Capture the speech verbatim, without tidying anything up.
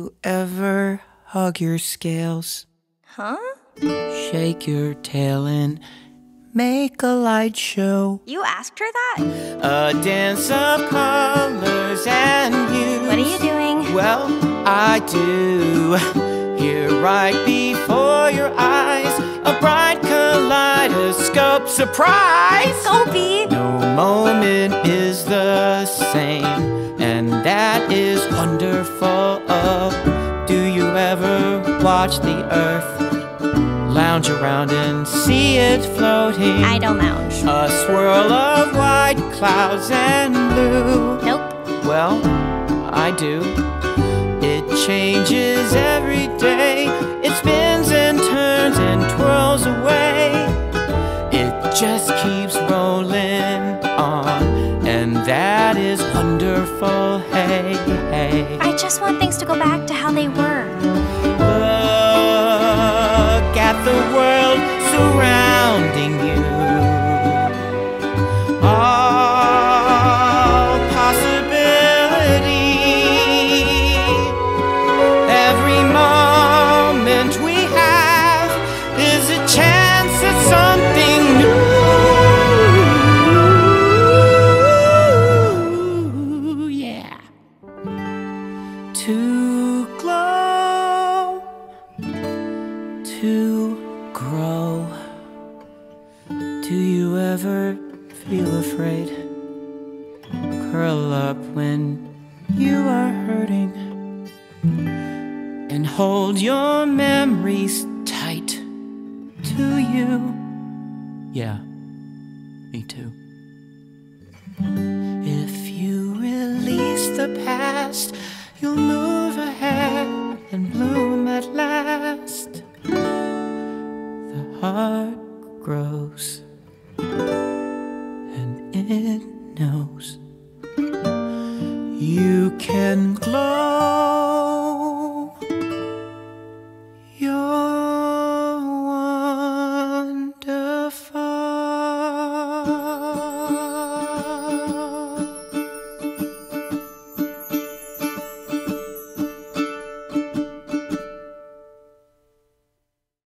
you ever hug your scales? Huh? Shake your tail and make a light show. You asked her that? A dance of colors and hues. What are you doing? Well, I do. Here right before your eyes, a bright kaleidoscope surprise. Scopy! No moment is the same, and that is wonderful. Do you ever watch the earth lounge around and see it floating? I don't lounge. A swirl of white clouds and blue. Nope. Well, I do. It changes every day. It spins and turns and twirls away. It just keeps rolling on, and that is wonderful. Hey, hey. I just want things to go back to how they were. Look at the world surrounding you. All possibility. Every moment we have is a chance at something new. Yeah. To glow, to grow. Do you ever feel afraid? Curl up when you are hurting and hold your memories tight to you. Yeah, me too. If you release the past, you'll move